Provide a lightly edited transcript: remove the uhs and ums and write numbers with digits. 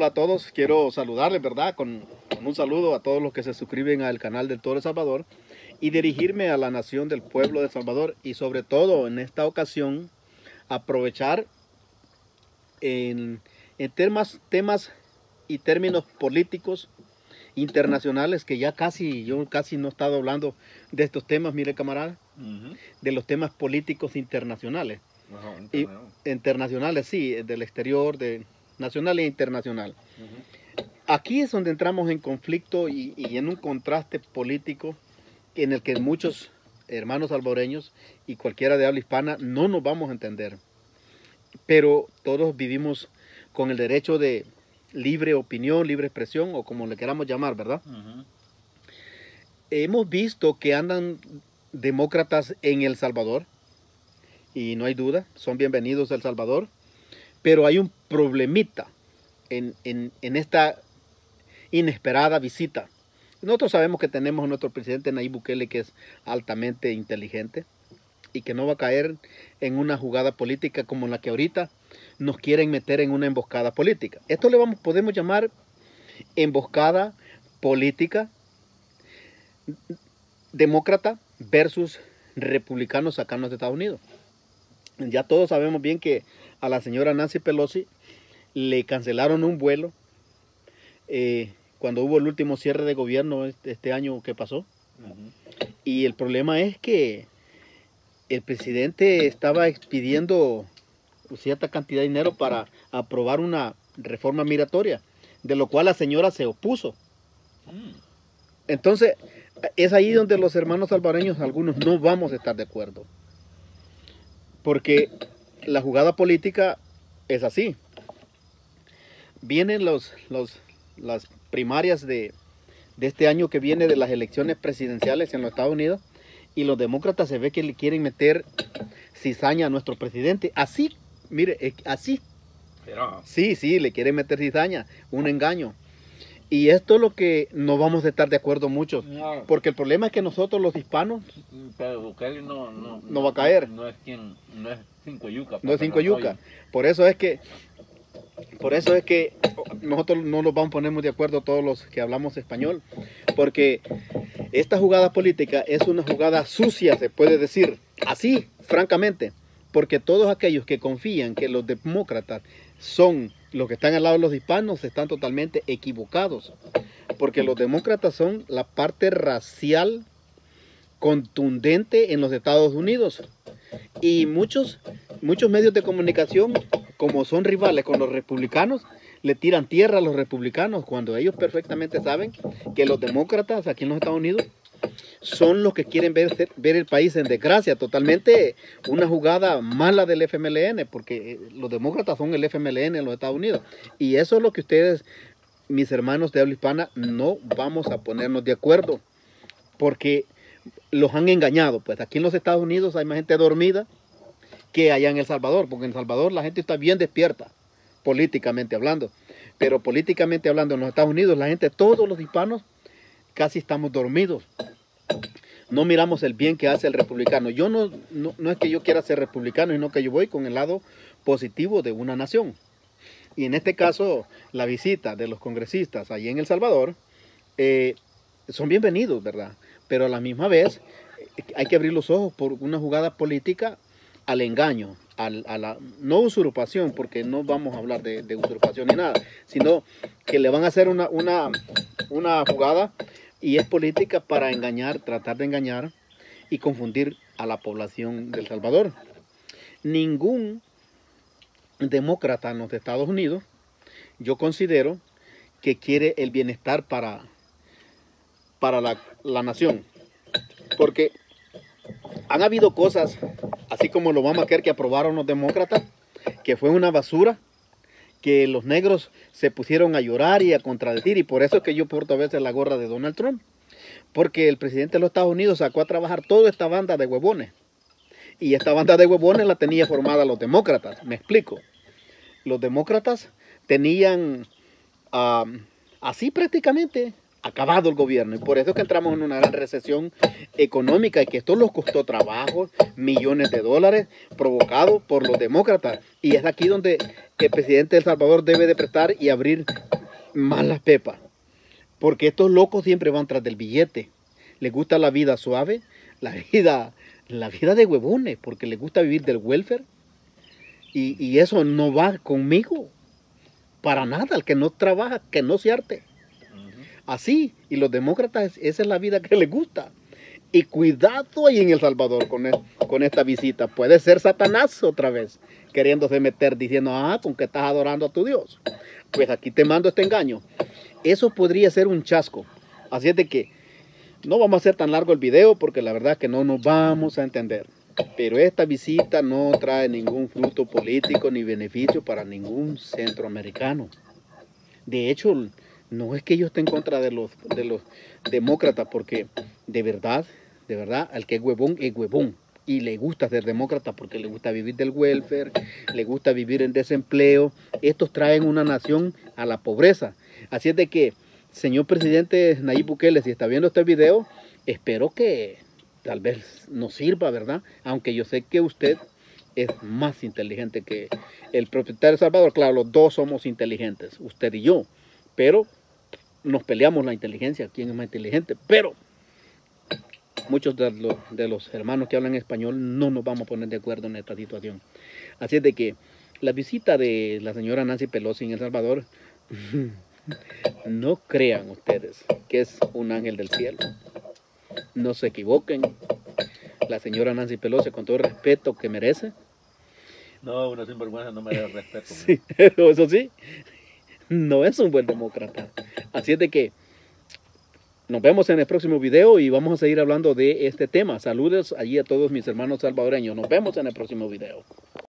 Hola a todos, quiero saludarles, ¿verdad? Con un saludo a todos los que se suscriben al canal del Todo El Salvador y dirigirme a la nación del pueblo de El Salvador y sobre todo en esta ocasión aprovechar en temas y términos políticos internacionales que yo casi no he estado hablando de estos temas, mire camarada, de los temas políticos internacionales. Internacionales, sí, del exterior, nacional e internacional. Aquí es donde entramos en conflicto y en un contraste político en el que muchos hermanos salvadoreños y cualquiera de habla hispana no nos vamos a entender. Pero todos vivimos con el derecho de libre opinión, libre expresión o como le queramos llamar, ¿verdad? Hemos visto que andan demócratas en El Salvador y no hay duda, son bienvenidos a El Salvador, pero hay un problemita en esta inesperada visita. Nosotros sabemos que tenemos a nuestro presidente Nayib Bukele, que es altamente inteligente y que no va a caer en una jugada política como la que ahorita nos quieren meter en una emboscada política. Esto podemos llamar emboscada política demócrata versus republicanos acá en los Estados Unidos. Ya todos sabemos bien que a la señora Nancy Pelosi le cancelaron un vuelo cuando hubo el último cierre de gobierno este año que pasó. Y el problema es que el presidente estaba expidiendo cierta cantidad de dinero para aprobar una reforma migratoria, de lo cual la señora se opuso. Entonces, es ahí donde los hermanos salvadoreños, algunos no vamos a estar de acuerdo. Porque la jugada política es así. Vienen las primarias de este año que viene de las elecciones presidenciales en los Estados Unidos y los demócratas se ve que le quieren meter cizaña a nuestro presidente. Así, mire, así. Pero... Sí, le quieren meter cizaña, un engaño. Y esto es lo que no vamos a estar de acuerdo mucho, porque el problema es que nosotros los hispanos... Pero Bukele no va a caer. No es cinco yuca. No es cinco yuca. Por eso es que nosotros no nos vamos a poner muy de acuerdo todos los que hablamos español, porque esta jugada política es una jugada sucia, se puede decir, así, francamente, porque todos aquellos que confían que los demócratas son los que están al lado de los hispanos están totalmente equivocados, porque los demócratas son la parte racial contundente en los Estados Unidos y muchos medios de comunicación, como son rivales con los republicanos, le tiran tierra a los republicanos cuando ellos perfectamente saben que los demócratas aquí en los Estados Unidos son los que quieren ver el país en desgracia, totalmente una jugada mala del FMLN, porque los demócratas son el FMLN en los Estados Unidos. Y eso es lo que ustedes, mis hermanos de habla hispana, no vamos a ponernos de acuerdo, porque los han engañado. Pues aquí en los Estados Unidos hay más gente dormida que allá en El Salvador, porque en El Salvador la gente está bien despierta, políticamente hablando. Pero políticamente hablando en los Estados Unidos, la gente, todos los hispanos, casi estamos dormidos. No miramos el bien que hace el republicano. Yo no es que yo quiera ser republicano, sino que yo voy con el lado positivo de una nación. Y en este caso, la visita de los congresistas allí en El Salvador son bienvenidos, ¿verdad? Pero a la misma vez hay que abrir los ojos por una jugada política al engaño, a la no usurpación, porque no vamos a hablar de usurpación ni nada, sino que le van a hacer una jugada y es política para engañar, tratar de engañar y confundir a la población de El Salvador. Ningún demócrata en los Estados Unidos, yo considero que quiere el bienestar para la nación. Porque han habido cosas, así como el Obamacare que aprobaron los demócratas, que fue una basura, que los negros se pusieron a llorar y a contradecir, y por eso es que yo porto a veces la gorra de Donald Trump, porque el presidente de los Estados Unidos sacó a trabajar toda esta banda de huevones, y esta banda de huevones la tenía formada los demócratas. Me explico, los demócratas tenían así prácticamente acabado el gobierno, y por eso es que entramos en una gran recesión económica y que esto nos costó trabajo, millones de dólares provocados por los demócratas, y es aquí donde el presidente de El Salvador debe de prestar y abrir Mala pepa. Porque estos locos siempre van tras del billete. Les gusta la vida suave, la vida de huevones, porque les gusta vivir del welfare. Y eso no va conmigo. Para nada, el que no trabaja, que no se arte. Así, y los demócratas, esa es la vida que les gusta. Y cuidado ahí en El Salvador con esta visita. Puede ser Satanás otra vez, queriéndose meter, diciendo, con que estás adorando a tu Dios. Pues aquí te mando este engaño. Eso podría ser un chasco. Así es de que no vamos a hacer tan largo el video, porque la verdad que no nos vamos a entender. Pero esta visita no trae ningún fruto político ni beneficio para ningún centroamericano. De hecho, no es que yo esté en contra de los demócratas, porque de verdad, al que es huevón, y le gusta ser demócrata porque le gusta vivir del welfare, le gusta vivir en desempleo. Estos traen una nación a la pobreza. Así es de que, señor presidente Nayib Bukele, si está viendo este video, espero que tal vez nos sirva, ¿verdad? Aunque yo sé que usted es más inteligente que el propietario de El Salvador. Claro, los dos somos inteligentes, usted y yo, pero nos peleamos la inteligencia, quién es más inteligente, pero muchos de los hermanos que hablan español no nos vamos a poner de acuerdo en esta situación. Así es de que la visita de la señora Nancy Pelosi en El Salvador, no crean ustedes que es un ángel del cielo. No se equivoquen. La señora Nancy Pelosi, con todo el respeto que merece. No, una sinvergüenza no merece respeto. Sí, pero eso sí, no es un buen demócrata. Así es de que nos vemos en el próximo video y vamos a seguir hablando de este tema. Saludos allí a todos mis hermanos salvadoreños. Nos vemos en el próximo video.